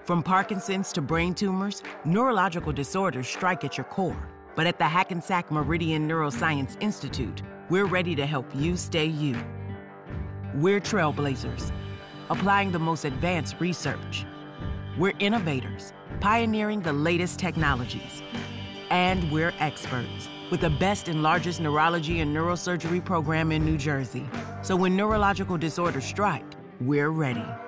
From Parkinson's to brain tumors, neurological disorders strike at your core. But at the Hackensack Meridian Neuroscience Institute, we're ready to help you stay you. We're trailblazers, applying the most advanced research. We're innovators, pioneering the latest technologies. And we're experts, with the best and largest neurology and neurosurgery program in New Jersey. So when neurological disorders strike, we're ready.